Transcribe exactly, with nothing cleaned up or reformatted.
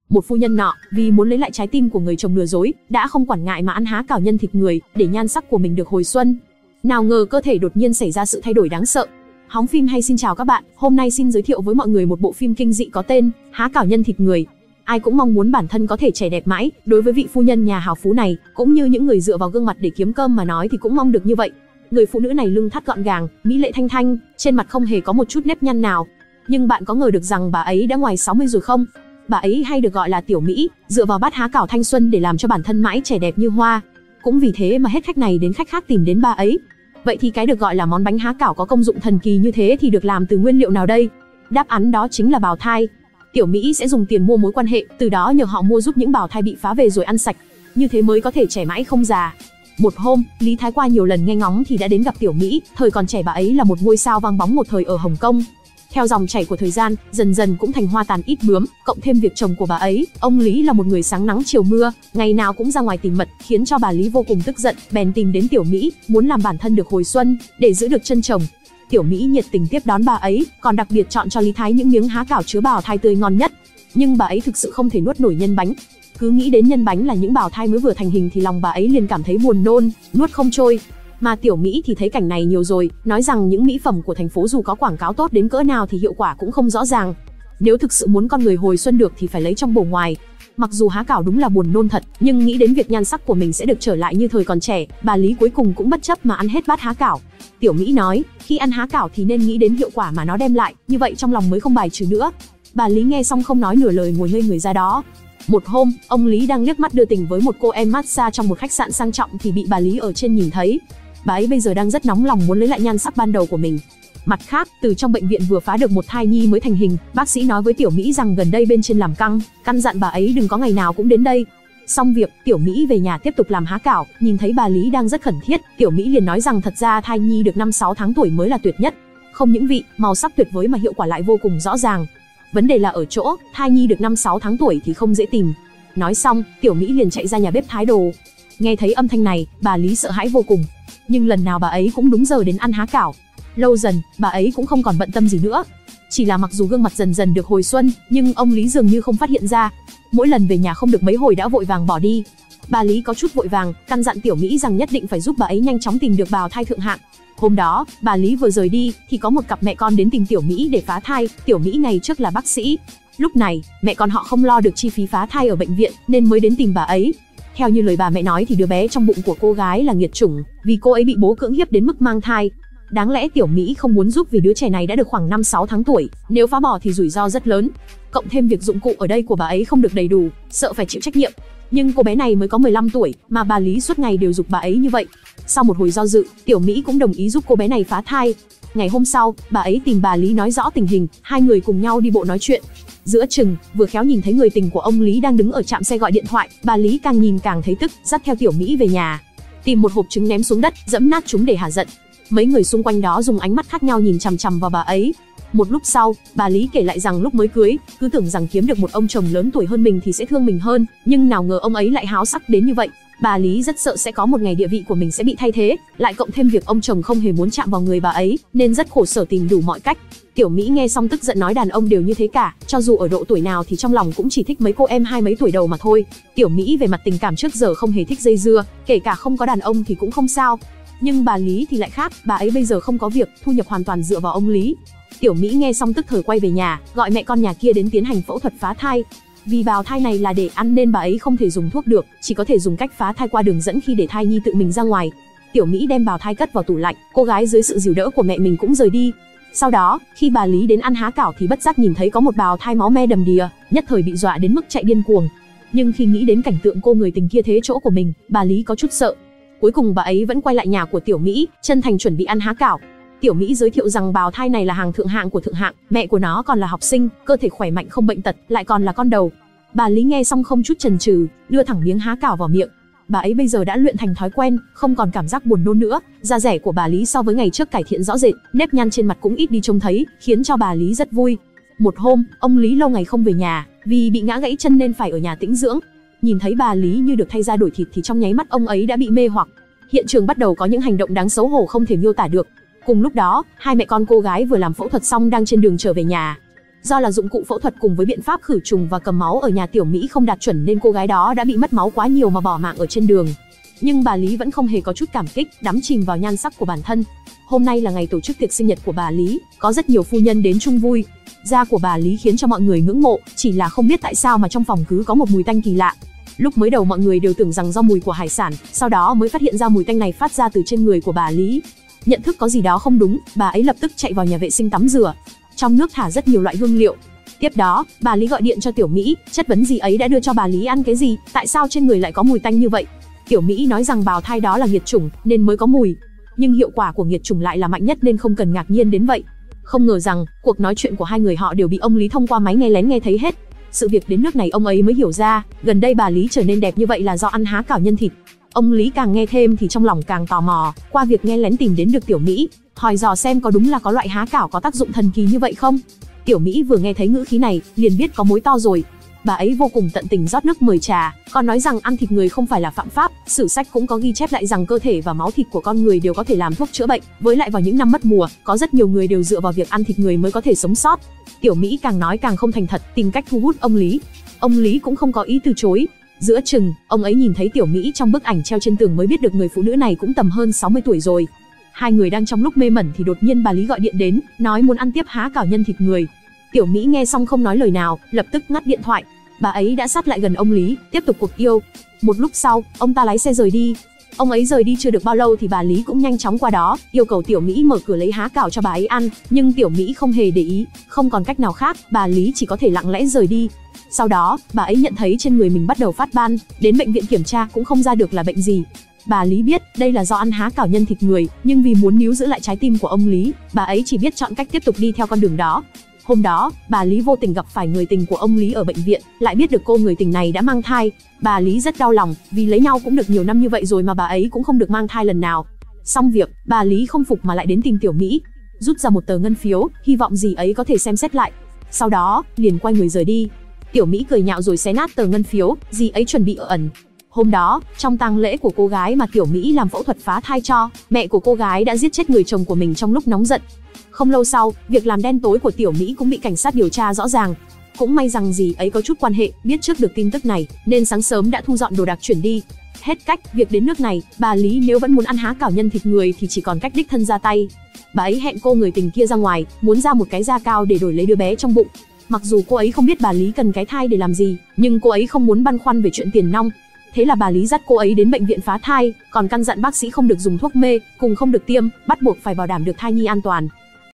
Một phu nhân nọ, vì muốn lấy lại trái tim của người chồng lừa dối, đã không quản ngại mà ăn há cảo nhân thịt người, để nhan sắc của mình được hồi xuân. Nào ngờ cơ thể đột nhiên xảy ra sự thay đổi đáng sợ. Hóng phim hay xin chào các bạn, hôm nay xin giới thiệu với mọi người một bộ phim kinh dị có tên Há cảo nhân thịt người. Ai cũng mong muốn bản thân có thể trẻ đẹp mãi, đối với vị phu nhân nhà hào phú này, cũng như những người dựa vào gương mặt để kiếm cơm mà nói thì cũng mong được như vậy. Người phụ nữ này lưng thắt gọn gàng, mỹ lệ thanh thanh, trên mặt không hề có một chút nếp nhăn nào. Nhưng bạn có ngờ được rằng bà ấy đã ngoài sáu mươi rồi không? Bà ấy hay được gọi là Tiểu Mỹ, dựa vào bát há cảo thanh xuân để làm cho bản thân mãi trẻ đẹp như hoa. Cũng vì thế mà hết khách này đến khách khác tìm đến bà ấy. Vậy thì cái được gọi là món bánh há cảo có công dụng thần kỳ như thế thì được làm từ nguyên liệu nào đây? Đáp án đó chính là bào thai. Tiểu Mỹ sẽ dùng tiền mua mối quan hệ, từ đó nhờ họ mua giúp những bào thai bị phá về rồi ăn sạch. Như thế mới có thể trẻ mãi không già. Một hôm, Lý Thái qua nhiều lần nghe ngóng thì đã đến gặp Tiểu Mỹ, thời còn trẻ bà ấy là một ngôi sao vang bóng một thời ở Hồng Kông. Theo dòng chảy của thời gian, dần dần cũng thành hoa tàn ít bướm, cộng thêm việc chồng của bà ấy, ông Lý là một người sáng nắng chiều mưa, ngày nào cũng ra ngoài tìm mật, khiến cho bà Lý vô cùng tức giận, bèn tìm đến Tiểu Mỹ, muốn làm bản thân được hồi xuân, để giữ được chân chồng. Tiểu Mỹ nhiệt tình tiếp đón bà ấy, còn đặc biệt chọn cho Lý Thái những miếng há cảo chứa bào thai tươi ngon nhất. Nhưng bà ấy thực sự không thể nuốt nổi nhân bánh. Cứ nghĩ đến nhân bánh là những bào thai mới vừa thành hình thì lòng bà ấy liền cảm thấy buồn nôn, nuốt không trôi. Mà Tiểu Mỹ thì thấy cảnh này nhiều rồi, nói rằng những mỹ phẩm của thành phố dù có quảng cáo tốt đến cỡ nào thì hiệu quả cũng không rõ ràng. Nếu thực sự muốn con người hồi xuân được thì phải lấy trong bổ ngoài. Mặc dù há cảo đúng là buồn nôn thật, nhưng nghĩ đến việc nhan sắc của mình sẽ được trở lại như thời còn trẻ, bà Lý cuối cùng cũng bất chấp mà ăn hết bát há cảo. Tiểu Mỹ nói, khi ăn há cảo thì nên nghĩ đến hiệu quả mà nó đem lại, như vậy trong lòng mới không bài trừ nữa. Bà Lý nghe xong không nói nửa lời, ngồi ngây người ra đó. Một hôm, ông Lý đang liếc mắt đưa tình với một cô em massage trong một khách sạn sang trọng thì bị bà Lý ở trên nhìn thấy. Bà ấy bây giờ đang rất nóng lòng muốn lấy lại nhan sắc ban đầu của mình. Mặt khác, từ trong bệnh viện vừa phá được một thai nhi mới thành hình, bác sĩ nói với Tiểu Mỹ rằng gần đây bên trên làm căng, căn dặn bà ấy đừng có ngày nào cũng đến đây. Xong việc, Tiểu Mỹ về nhà tiếp tục làm há cảo, nhìn thấy bà Lý đang rất khẩn thiết, Tiểu Mỹ liền nói rằng thật ra thai nhi được năm sáu tháng tuổi mới là tuyệt nhất. Không những vị, màu sắc tuyệt vời mà hiệu quả lại vô cùng rõ ràng. Vấn đề là ở chỗ, thai nhi được năm sáu tháng tuổi thì không dễ tìm. Nói xong, Tiểu Mỹ liền chạy ra nhà bếp thái đồ. Nghe thấy âm thanh này, bà Lý sợ hãi vô cùng. Nhưng lần nào bà ấy cũng đúng giờ đến ăn há cảo. Lâu dần, bà ấy cũng không còn bận tâm gì nữa. Chỉ là mặc dù gương mặt dần dần được hồi xuân, nhưng ông Lý dường như không phát hiện ra. Mỗi lần về nhà không được mấy hồi đã vội vàng bỏ đi. Bà Lý có chút vội vàng, căn dặn Tiểu Mỹ rằng nhất định phải giúp bà ấy nhanh chóng tìm được bào thai thượng hạng. Hôm đó, bà Lý vừa rời đi, thì có một cặp mẹ con đến tìm Tiểu Mỹ để phá thai. Tiểu Mỹ ngày trước là bác sĩ. Lúc này, mẹ con họ không lo được chi phí phá thai ở bệnh viện, nên mới đến tìm bà ấy. Theo như lời bà mẹ nói thì đứa bé trong bụng của cô gái là nghiệt chủng, vì cô ấy bị bố cưỡng hiếp đến mức mang thai. Đáng lẽ Tiểu Mỹ không muốn giúp vì đứa trẻ này đã được khoảng năm sáu tháng tuổi, nếu phá bỏ thì rủi ro rất lớn. Cộng thêm việc dụng cụ ở đây của bà ấy không được đầy đủ, sợ phải chịu trách nhiệm. Nhưng cô bé này mới có mười lăm tuổi, mà bà Lý suốt ngày đều giục bà ấy như vậy. Sau một hồi do dự, Tiểu Mỹ cũng đồng ý giúp cô bé này phá thai. Ngày hôm sau, bà ấy tìm bà Lý nói rõ tình hình, hai người cùng nhau đi bộ nói chuyện. Giữa chừng, vừa khéo nhìn thấy người tình của ông Lý đang đứng ở trạm xe gọi điện thoại, bà Lý càng nhìn càng thấy tức, dắt theo Tiểu Mỹ về nhà. Tìm một hộp trứng ném xuống đất, dẫm nát chúng để hả giận. Mấy người xung quanh đó dùng ánh mắt khác nhau nhìn chằm chằm vào bà ấy. Một lúc sau, bà Lý kể lại rằng lúc mới cưới, cứ tưởng rằng kiếm được một ông chồng lớn tuổi hơn mình thì sẽ thương mình hơn, nhưng nào ngờ ông ấy lại háo sắc đến như vậy. Bà Lý rất sợ sẽ có một ngày địa vị của mình sẽ bị thay thế, lại cộng thêm việc ông chồng không hề muốn chạm vào người bà ấy, nên rất khổ sở tìm đủ mọi cách. Tiểu Mỹ nghe xong tức giận nói đàn ông đều như thế cả, cho dù ở độ tuổi nào thì trong lòng cũng chỉ thích mấy cô em hai mấy tuổi đầu mà thôi. Tiểu Mỹ về mặt tình cảm trước giờ không hề thích dây dưa, kể cả không có đàn ông thì cũng không sao. Nhưng bà Lý thì lại khác, bà ấy bây giờ không có việc, thu nhập hoàn toàn dựa vào ông Lý. Tiểu Mỹ nghe xong tức thời quay về nhà, gọi mẹ con nhà kia đến tiến hành phẫu thuật phá thai. Vì bào thai này là để ăn nên bà ấy không thể dùng thuốc được, chỉ có thể dùng cách phá thai qua đường dẫn khi để thai nhi tự mình ra ngoài. Tiểu Mỹ đem bào thai cất vào tủ lạnh, cô gái dưới sự dìu đỡ của mẹ mình cũng rời đi. Sau đó, khi bà Lý đến ăn há cảo thì bất giác nhìn thấy có một bào thai máu me đầm đìa, nhất thời bị dọa đến mức chạy điên cuồng. Nhưng khi nghĩ đến cảnh tượng cô người tình kia thế chỗ của mình, bà Lý có chút sợ. Cuối cùng bà ấy vẫn quay lại nhà của Tiểu Mỹ, chân thành chuẩn bị ăn há cảo. Tiểu Mỹ giới thiệu rằng bào thai này là hàng thượng hạng của thượng hạng, mẹ của nó còn là học sinh, cơ thể khỏe mạnh không bệnh tật, lại còn là con đầu. Bà Lý nghe xong không chút chần chừ, đưa thẳng miếng há cảo vào miệng. Bà ấy bây giờ đã luyện thành thói quen, không còn cảm giác buồn nôn nữa. Da dẻ của bà Lý so với ngày trước cải thiện rõ rệt, nếp nhăn trên mặt cũng ít đi trông thấy, khiến cho bà Lý rất vui. Một hôm, ông Lý lâu ngày không về nhà, vì bị ngã gãy chân nên phải ở nhà tĩnh dưỡng. Nhìn thấy bà Lý như được thay da đổi thịt thì trong nháy mắt ông ấy đã bị mê hoặc. Hiện trường bắt đầu có những hành động đáng xấu hổ không thể miêu tả được. Cùng lúc đó, hai mẹ con cô gái vừa làm phẫu thuật xong đang trên đường trở về nhà. Do là dụng cụ phẫu thuật cùng với biện pháp khử trùng và cầm máu ở nhà Tiểu Mỹ không đạt chuẩn nên cô gái đó đã bị mất máu quá nhiều mà bỏ mạng ở trên đường. Nhưng bà Lý vẫn không hề có chút cảm kích, đắm chìm vào nhan sắc của bản thân. Hôm nay là ngày tổ chức tiệc sinh nhật của bà Lý, có rất nhiều phu nhân đến chung vui. Da của bà Lý khiến cho mọi người ngưỡng mộ, chỉ là không biết tại sao mà trong phòng cứ có một mùi tanh kỳ lạ. Lúc mới đầu mọi người đều tưởng rằng do mùi của hải sản, sau đó mới phát hiện ra mùi tanh này phát ra từ trên người của bà Lý. Nhận thức có gì đó không đúng, bà ấy lập tức chạy vào nhà vệ sinh tắm rửa. Trong nước thả rất nhiều loại hương liệu. Tiếp đó, bà Lý gọi điện cho Tiểu Mỹ, chất vấn dì ấy đã đưa cho bà Lý ăn cái gì, tại sao trên người lại có mùi tanh như vậy. Tiểu Mỹ nói rằng bào thai đó là nghiệt chủng nên mới có mùi, nhưng hiệu quả của nghiệt chủng lại là mạnh nhất nên không cần ngạc nhiên đến vậy. Không ngờ rằng cuộc nói chuyện của hai người họ đều bị ông Lý thông qua máy nghe lén nghe thấy hết. Sự việc đến nước này ông ấy mới hiểu ra, gần đây bà Lý trở nên đẹp như vậy là do ăn há cảo nhân thịt. Ông Lý càng nghe thêm thì trong lòng càng tò mò, qua việc nghe lén tìm đến được Tiểu Mỹ, hỏi dò xem có đúng là có loại há cảo có tác dụng thần kỳ như vậy không. Tiểu Mỹ vừa nghe thấy ngữ khí này, liền biết có mối to rồi. Bà ấy vô cùng tận tình rót nước mời trà, còn nói rằng ăn thịt người không phải là phạm pháp, sử sách cũng có ghi chép lại rằng cơ thể và máu thịt của con người đều có thể làm thuốc chữa bệnh, với lại vào những năm mất mùa, có rất nhiều người đều dựa vào việc ăn thịt người mới có thể sống sót. Tiểu Mỹ càng nói càng không thành thật, tìm cách thu hút ông Lý. Ông Lý cũng không có ý từ chối. Giữa chừng, ông ấy nhìn thấy Tiểu Mỹ trong bức ảnh treo trên tường mới biết được người phụ nữ này cũng tầm hơn sáu mươi tuổi rồi. Hai người đang trong lúc mê mẩn thì đột nhiên bà Lý gọi điện đến, nói muốn ăn tiếp há cảo nhân thịt người. Tiểu Mỹ nghe xong không nói lời nào, lập tức ngắt điện thoại. Bà ấy đã sát lại gần ông Lý, tiếp tục cuộc yêu. Một lúc sau, ông ta lái xe rời đi. Ông ấy rời đi chưa được bao lâu thì bà Lý cũng nhanh chóng qua đó, yêu cầu Tiểu Mỹ mở cửa lấy há cảo cho bà ấy ăn, nhưng Tiểu Mỹ không hề để ý, không còn cách nào khác, bà Lý chỉ có thể lặng lẽ rời đi. Sau đó, bà ấy nhận thấy trên người mình bắt đầu phát ban, đến bệnh viện kiểm tra cũng không ra được là bệnh gì. Bà Lý biết đây là do ăn há cảo nhân thịt người, nhưng vì muốn níu giữ lại trái tim của ông Lý, bà ấy chỉ biết chọn cách tiếp tục đi theo con đường đó. Hôm đó, bà Lý vô tình gặp phải người tình của ông Lý ở bệnh viện, lại biết được cô người tình này đã mang thai. Bà Lý rất đau lòng, vì lấy nhau cũng được nhiều năm như vậy rồi mà bà ấy cũng không được mang thai lần nào. Xong việc, bà Lý không phục mà lại đến tìm Tiểu Mỹ, rút ra một tờ ngân phiếu, hy vọng dì ấy có thể xem xét lại. Sau đó, liền quay người rời đi. Tiểu Mỹ cười nhạo rồi xé nát tờ ngân phiếu, dì ấy chuẩn bị ở ẩn. Hôm đó, trong tang lễ của cô gái mà Tiểu Mỹ làm phẫu thuật phá thai cho, mẹ của cô gái đã giết chết người chồng của mình trong lúc nóng giận. Không lâu sau, việc làm đen tối của Tiểu Mỹ cũng bị cảnh sát điều tra rõ ràng. Cũng may rằng dì ấy có chút quan hệ, biết trước được tin tức này, nên sáng sớm đã thu dọn đồ đạc chuyển đi. Hết cách, việc đến nước này, bà Lý nếu vẫn muốn ăn há cảo nhân thịt người thì chỉ còn cách đích thân ra tay. Bà ấy hẹn cô người tình kia ra ngoài, muốn ra một cái da cao để đổi lấy đứa bé trong bụng. Mặc dù cô ấy không biết bà Lý cần cái thai để làm gì, nhưng cô ấy không muốn băn khoăn về chuyện tiền nong. Thế là bà Lý dắt cô ấy đến bệnh viện phá thai, còn căn dặn bác sĩ không được dùng thuốc mê, cùng không được tiêm, bắt buộc phải bảo đảm được thai nhi an toàn.